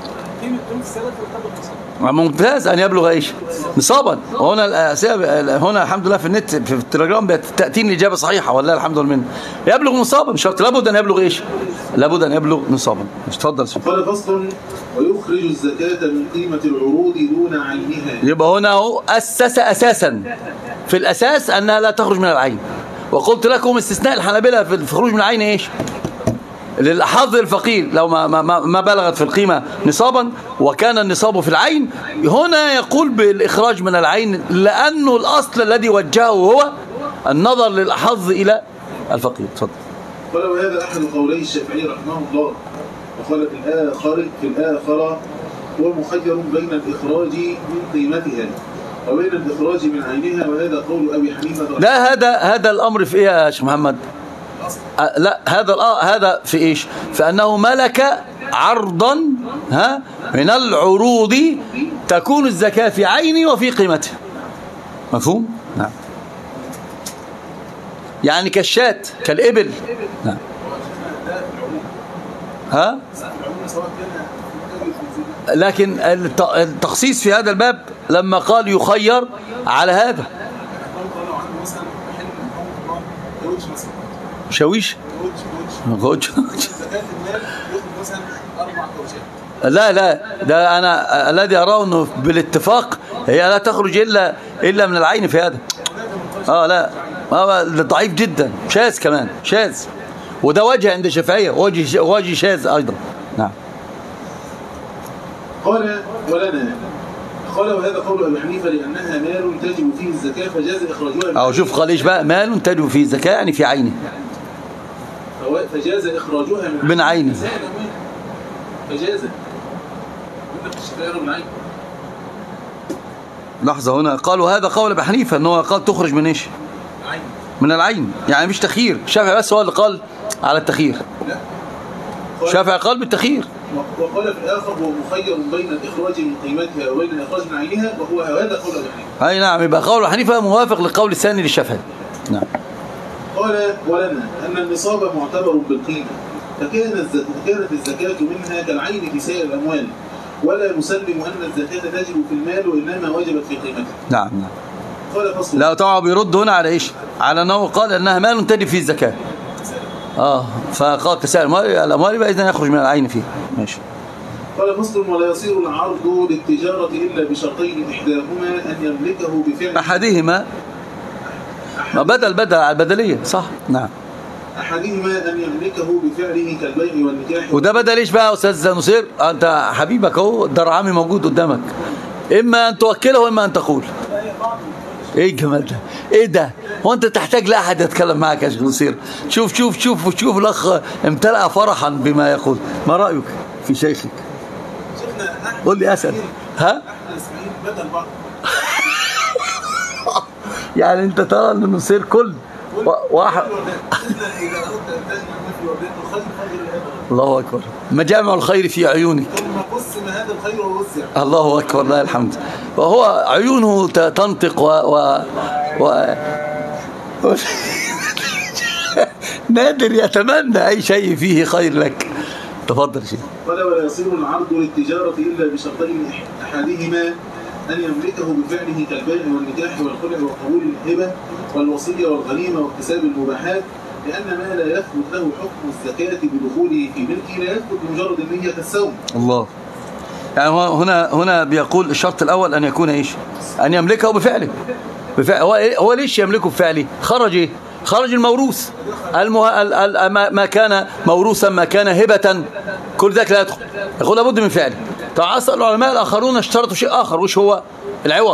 ممتاز أن يبلغ إيش؟ نصابا. وهنا هنا الحمد لله في النت في التليجرام تأتيني الإجابة صحيحة والله الحمد لله منه. يبلغ نصابا، مش شرط، لابد أن يبلغ إيش؟ لابد أن يبلغ نصابا. اتفضل. قال فصل ويخرج الزكاة من قيمة العروض دون عينها. يبقى هنا هو أسس أساسا في الأساس أنها لا تخرج من العين، وقلت لكم استثناء الحنابلة في الخروج من العين إيش؟ للحظ الفقير لو ما, ما, ما بلغت في القيمة نصابا وكان النصاب في العين. هنا يقول بالإخراج من العين لأنه الأصل الذي وجهه هو النظر للأحظ إلى الفقير. تفضل. قال وهذا أحد قولي الشافعي رحمه الله. وقال في الآخر في الآخر هو مخير بين الإخراج من قيمتها وبين الإخراج من عينها، وهذا قول أبي حنيفة. لا، هذا هذا الأمر في إيه يا شيخ محمد؟ لا، هذا هذا في ايش؟ فانه ملك عرضا ها من العروض تكون الزكاة في عينه وفي قيمته. مفهوم؟ نعم. يعني كالشاة كالإبل. نعم. ها؟ لكن التخصيص في هذا الباب لما قال يخير على هذا. شويش غوج. لا لا، ده انا الذي اراه انه بالاتفاق هي لا تخرج الا الا من العين في هذا. اه لا، هذا ضعيف جدا، شاذ كمان، شاذ، وده وجه عند الشافعيه، وجه وجه شاذ ايضا. نعم. قال ولنا قال وهذا قول أبي حنيفة لأنها مال تجب فيه الزكاة فجاز إخراجها. أو شوف قال إيش بقى؟ مال تجب فيه الزكاة يعني في عينه، فجاز إخراجها من, من عينه. فجاز من عينه. لحظة، هنا قالوا هذا قول أبي حنيفة أنه قال تخرج من إيش؟ عين. من العين، يعني مش تخيير. الشافعي بس هو اللي قال على التخيير. لا، الشافعي قال بالتخيير. وقال في الآخر هو مخير بين الإخراج من قيمتها وبين الإخراج من عينها، وهو هذا قول أبي حنيفة. أي نعم، يبقى قول أبي حنيفة موافق للقول الثاني للشافعي. نعم. قال ولنا أن النصاب معتبر بالقيمة، فكان فكانت الزكاة منها كالعين في سائر الأموال، ولا نسلم أن الزكاة تجب في المال وإنما وجبت في قيمته. نعم نعم. قال فصل. لا طبعا بيرد هنا على إيش؟ على أنه قال أنها مال تجب فيه الزكاة. آه فقال كسائر الأموال يبقى إذن يخرج من العين فيه. ماشي. قال فصل. ولا يصير العرض للتجارة إلا بشرطين إحداهما أن يملكه بفعل أحدهما ما بدل بدل على البدلية، صح؟ نعم. أحدهما أن يملكه بفعله كالبيع والنكاح. وده بدل إيش بقى يا أستاذ نصير؟ أنت حبيبك أهو الدرعامي موجود قدامك، إما أن توكله وإما أن تقول. إيه الجمال ده؟ إيه ده؟ هو أنت تحتاج لأحد يتكلم معك يا شيخ نصير؟ شوف شوف شوف شوف الأخ امتلأ فرحا بما يقول. ما رأيك في شيخك؟ قول لي أسأل. ها؟ بدل بعض. يعني أنت ترى أن نصير كل واحد. الله أكبر. مجامع الخير في عيونك. قسم هذا الخير ووسع. الله أكبر، لا الحمد. وهو عيونه تنطق و, و... و... نادر يتمنى أي شيء فيه خير لك. تفضل شيء. قال ولا يصير العرض للتجارة إلا بشرطين أحدهما أن يملكه بفعله كالبيع والنكاح والخلع وقبول الهبة والوصية والغنيمة واكتساب المباحات، لأن ما لا يثبت له حكم الزكاة بدخوله في ملكه لا يثبت بمجرد النية كالسوم. الله. يعني هنا هنا بيقول الشرط الأول أن يكون إيش؟ أن يملكه بفعله. بفعله. هو هو ليش يملكه بفعله؟ خرج إيه؟ خرج الموروث. المه... ال... ال... ما كان موروثا ما كان هبة كل ذاك لا يدخل. يقول لابد من فعله. تعاصر العلماء الآخرون اشترطوا شيء آخر، وش هو؟ العوض.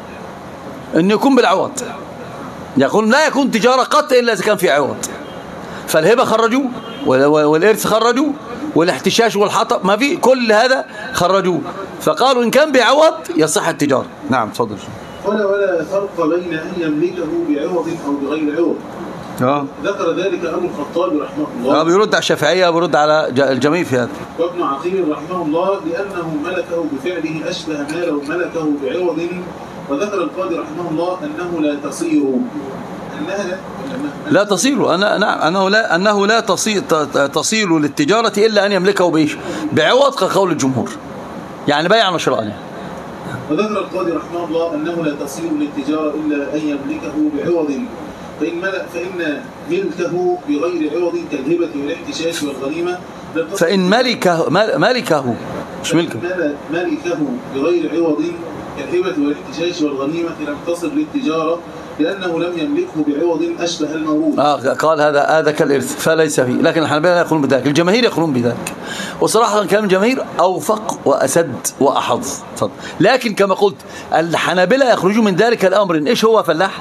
أن يكون بالعوض. يقول لا يكون تجارة قط إلا إذا كان في عوض. فالهبة خرجوه، والإرث خرجوه، والاحتشاش والحطب ما في، كل هذا خرجوه. فقالوا إن كان بعوض يصح التجارة. نعم تفضل. قال ولا فرق بين أن يملكه بعوض أو بغير عوض. اه ذكر ذلك أبو الخطاب رحمه الله. اه بيرد على الشافعية، بيرد على الجميع في هذا. وابن عقيل رحمه الله لأنه ملكه بفعله أشبه ما لو ملكه بعوض. وذكر القاضي رحمه الله أنه لا تصير أنها لا تصير أنا نعم أنه لا أنه لا تصير تصير للتجارة إلا أن يملكه بإيش؟ بعوض كقول الجمهور، يعني بيع وشراء. وذكر القاضي رحمه الله أنه لا تصير للتجارة إلا أن يملكه بعوض، فإن ملك فإن ملكه بغير عوض كالهبة والاحتشاش والغنيمة. فإن ملكه ملكه مش ملكه ملكه بغير عوض كالهبة والاحتشاش والغنيمة لم تصل للتجارة، لأنه لم يملكه بعوض أشبه الموروث. آه قال هذا هذا كالإرث فليس فيه، لكن الحنابلة لا يقولون بذلك، الجماهير يقولون بذلك. وصراحة كلام الجماهير أوفق وأسد وأحظ. لكن كما قلت الحنابلة يخرجون من ذلك الأمر. إيش هو فلاح؟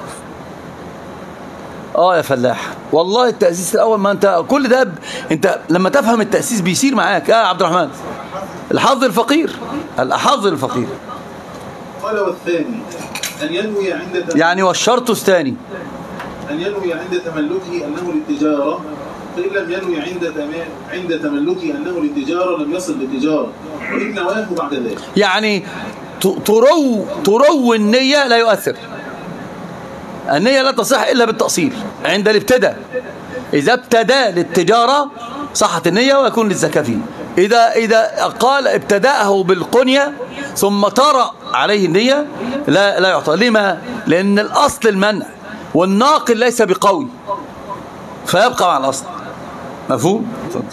آه يا فلاح والله التأسيس الأول، ما أنت كل ده أنت لما تفهم التأسيس بيصير معاك. آه يا عبد الرحمن الحظ الفقير الأحظ الفقير. قال والثاني أن ينوي عند يعني والشرط الثاني أن ينوي عند تملكه أنه للتجارة، فإن لم ينوي عند عند تملكه أنه للتجارة لم يصل للتجارة، وإن نواه بعد ذلك. يعني ترو ترو النية لا يؤثر. النية لا تصح إلا بالتأصيل عند الابتداء. إذا ابتدى للتجارة صحت النية ويكون للزكاة فيه. إذا إذا قال ابتدأه بالقنية ثم طرأ عليه النية لا لا يعطى. لما؟ لأن الأصل المنع، والناقل ليس بقوي فيبقى مع الأصل. مفهوم؟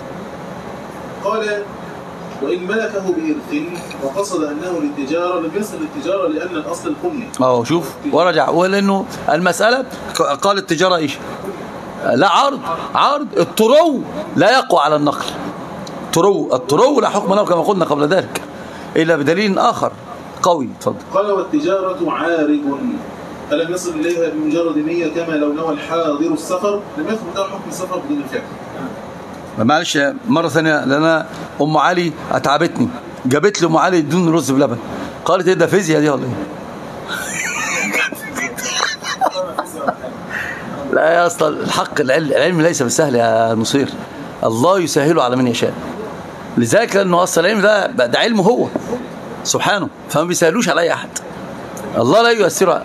قال وإن ملكه بإرث وقصد أنه للتجارة لم يصل للتجارة لأن الأصل القنية. أه شوف ورجع، ولأنه المسألة قال التجارة إيش؟ لا عرض عرض الطرو لا يقوى على النقل. الطرو الطرو لا حكم له كما قلنا قبل ذلك. إلا بدليل آخر قوي. اتفضل. قال والتجارة عارض فلم يصل إليها بمجرد نية كما لو نوى الحاضر السفر لم يثبت له حكم السفر بدون الفعل. معلش مرة ثانية، لأن أم علي أتعبتني، جابت لي أم علي بدون رز بلبن، قالت إيه ده فيزياء دي ولا إيه؟ لا يا أصلا الحق العلم, العلم ليس بالسهل يا نصير، الله يسهله على من يشاء. لذلك لأنه أصلا العلم ده ده علمه هو سبحانه، فما بيسهلوش على أي أحد. الله لا يؤثر.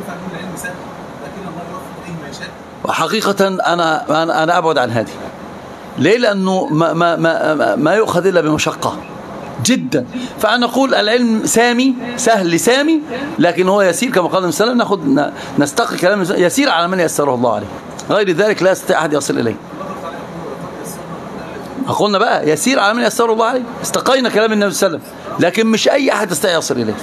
وحقيقة أنا أنا أنا أبعد عن هذه. ليه؟ لأنه ما ما ما ما يؤخذ إلا بمشقة جدا. فأنا نقول العلم سامي سهل لسامي، لكن هو يسير كما قال النبي صلى الله عليه وسلم. ناخذ نستقي كلام يسير على من يسره الله عليه، غير ذلك لا يستطيع أحد يصل إليه. قلنا بقى يسير على من يسره الله عليه، استقينا كلام النبي صلى الله عليه وسلم، لكن مش أي أحد يستطيع يصل إليه.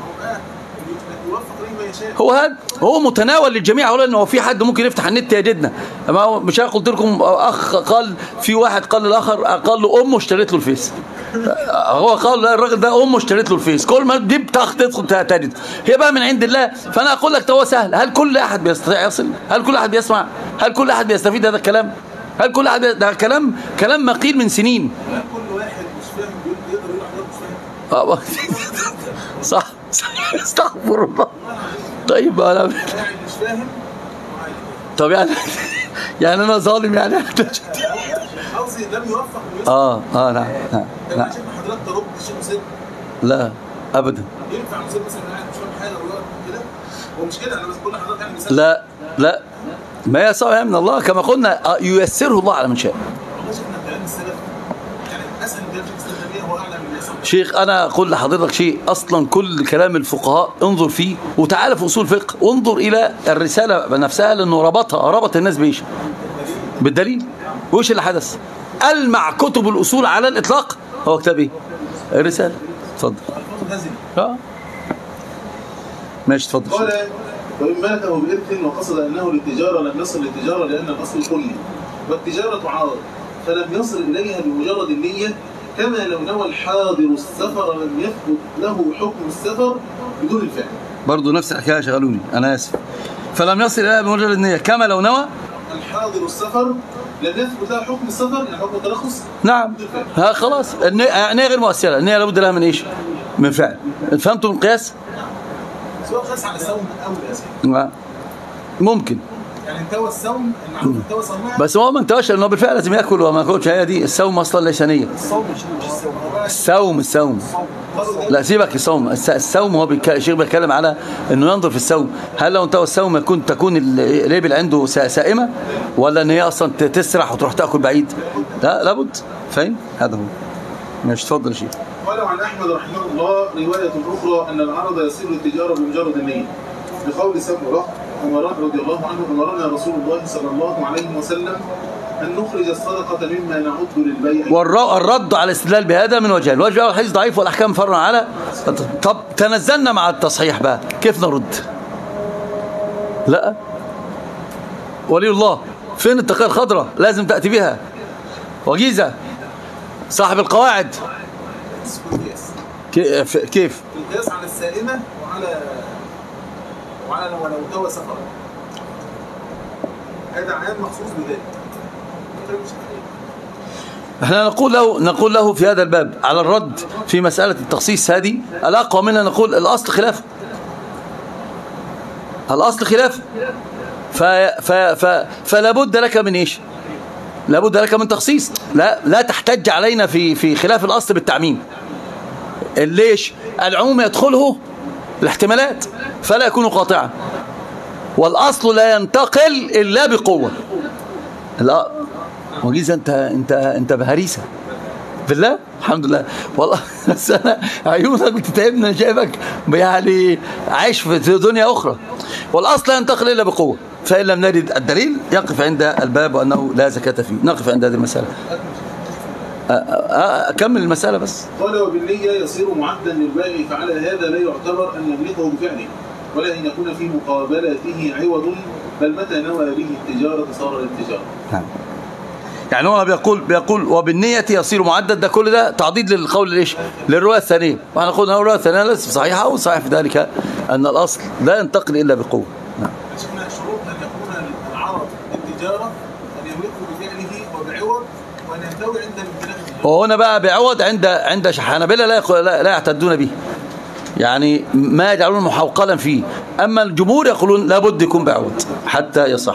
هو هذا هو متناول للجميع. ولا انه في حد ممكن يفتح النت يجدنا. مش انا قلت لكم اخ قال في واحد قال للاخر، قال له امه اشتريت له الفيس. هو قال لا الراجل ده امه اشتريت له الفيس، كل ما دي تدخل تجد هي بقى من عند الله. فانا اقول لك هو سهل. هل كل احد بيستطيع يصل؟ هل كل احد بيسمع؟ هل كل احد بيستفيد هذا الكلام؟ هل كل احد ده كلام كلام ما قيل من سنين. كل واحد مش فاهم بيقدر يقول حضرتك مش فاهم. صح استغفر الله. طيب انا مش فاهم. طب يعني يعني انا ظالم يعني. قصدي لم يوفق اه اه نعم نعم نعم. حضرتك ترد شيء مسلم؟ لا ابدا. ينفع مسلم مثلا قاعد مش فاهم حاجه ولا كده؟ هو مش كده، انا بس بقول لحضرتك يعني مثال. لا لا ما يسعى من الله كما قلنا ييسره الله على من شاء. والله شفنا كلام السلف يعني اسهل كلام شيخ الاسلام تيميه هو اعلى من الناس. شيخ انا اقول لحضرتك شيء، اصلا كل كلام الفقهاء انظر فيه وتعالى في اصول فقه وانظر الى الرساله نفسها، لانه ربطها ربط الناس بايش؟ بالدليل. وايش اللي حدث؟ المع كتب الاصول على الاطلاق هو كتاب ايه؟ الرساله. اتفضل. اه ماشي اتفضل. قال وإن ملكه بإرث وقصد أنه للتجارة لم يصل للتجارة لأن الأصل كلي، والتجارة عارض فلم يصل إليها بمجرد النية كما لو نوى الحاضر السفر لم يثبت له حكم السفر بدون الفعل. برضه نفس الحكاية شغلوني أنا آسف. فلم يصل إليها بمجرد النية كما لو نوى الحاضر السفر لم يثبت له حكم السفر يعني حكم الترخص. نعم ها خلاص النية غير مؤثرة. النية لابد لها من إيش؟ من فعل. فهمتوا القياس؟ سواء قياس على الصوم أو الأسف ممكن يعني انتوى الصوم ان انتوى صومها، بس هو ما انتواش لانه بالفعل لازم ياكل وما ياكلش. هي دي الصوم اصلا ليس نيه. الصوم مش الصوم الصوم الصوم لا سيبك الصوم. الصوم هو الشيخ بيتكلم على انه ينظر في الصوم، هل لو انتوى الصوم يكون تكون الابل عنده سائمه ولا ان هي اصلا تسرح وتروح تاكل بعيد؟ لا لابد. فاهم؟ هذا هو. ماشي اتفضل يا شيخ. قال عن احمد رحمه الله روايه اخرى ان العرض يصير التجاره بمجرد النيه بقول سمره عمر رضي الله عنه امرنا رسول الله صلى الله عليه وسلم ان نخرج الصدقه مما نعد للبيع. والرد على الاستدلال بهذا من وجهين. الوجه الاول الحديث ضعيف والاحكام فرع على. طب تنزلنا مع التصحيح بقى كيف نرد؟ لا ولي الله فين التقية الخضراء؟ لازم تأتي بها. وجيزة صاحب القواعد كيف كيف القياس على السائمة وعلى وعلى ولو توى سفر هذا عيان مخصوص بذلك. احنا نقول له نقول له في هذا الباب على الرد في مسألة التخصيص هذه الأقوى منها نقول الأصل خلاف الأصل خلاف ف ف ف فلا بد لك من ايش؟ لا بد لك من تخصيص. لا لا تحتج علينا في في خلاف الأصل بالتعميم. ليش؟ العموم يدخله الاحتمالات فلا يكون قاطعا، والأصل لا ينتقل إلا بقوة. لا وجيزة انت انت انت بهريسة بالله الحمد لله والله. بس انا عيونك بتتعبني، شايفك يعني عايش في دنيا اخرى. والاصل لا ينتقل الا بقوه، فان لم نجد الدليل يقف عند الباب وانه لا زكاة فيه. نقف عند هذه المساله. اكمل المساله بس. قال وبالنية يصير معدا للبائع فعلى هذا لا يعتبر ان يملكه بفعله ولا ان يكون في مقابلته عوض، بل متى نوى به التجاره صار للتجاره. نعم. يعني هو بيقول بيقول وبالنية يصير معدد، ده كل ده تعضيد للقول الايش للرواية الثانية، واحنا قلنا الرواية الثانية ليست صحيحة، والصحيح في ذلك أن الأصل لا ينتقل إلا بقوة. نعم. شروط أن يكون العرض بالتجارة أن يملكه بفعله وبعوض وأن ينتوي عند الامتلاك. وهنا بقى بعوض عند عند حنابلة لا لا, لا يعتدون به، يعني ما يجعلون محوقلا فيه، أما الجمهور يقولون لابد يكون بعوض حتى يصح.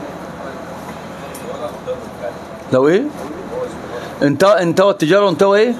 لو ايه انت انتوى التجارة وانتوى ايه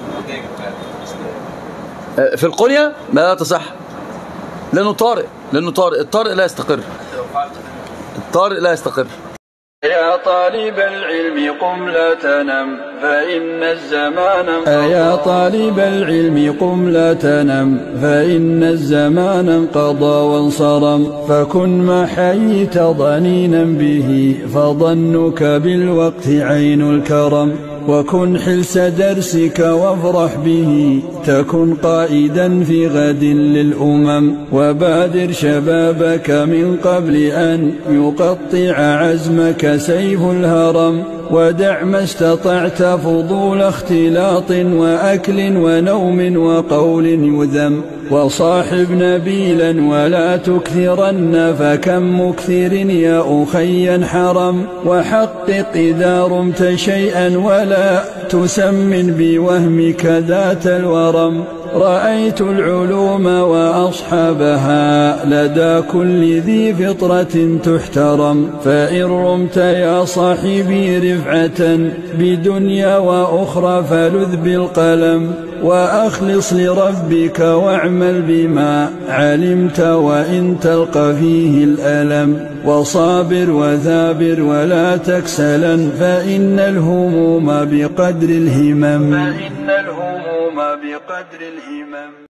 في القنية ما لا تصح، لأنه طارئ، لأنه طارئ الطارئ لا يستقر، الطارئ لا يستقر. يا طالب العلم قم لا تنم فإن الزمان انقضى. يا طالب العلم قم لا تنم فإن الزمان انقضى وانصرم، فكن ما حييت ضنينا به فظنك بالوقت عين الكرم، وكن حلس درسك وافرح به تكن قائدا في غد للأمم، وبادر شبابك من قبل أن يقطع عزمك سيف الهرم، ودع ما استطعت فضول اختلاط وأكل ونوم وقول يذم، وصاحب نبيلا ولا تكثرن فكم مكثر يا أخي حرم، وحقق إذا رمت شيئا ولا تسمن بوهمك ذات الورم، رأيت العلوم وأصحابها لدى كل ذي فطرة تحترم، فإن رمت يا صاحبي رفعة بدنيا وأخرى فلذ بالقلم، وأخلص لربك واعمل بما علمت وإن تلقى فيه الألم، وصابر وثابر ولا تكسلا فإن الهموم بقدر الهمم، فإن الهموم بقدر الهمم.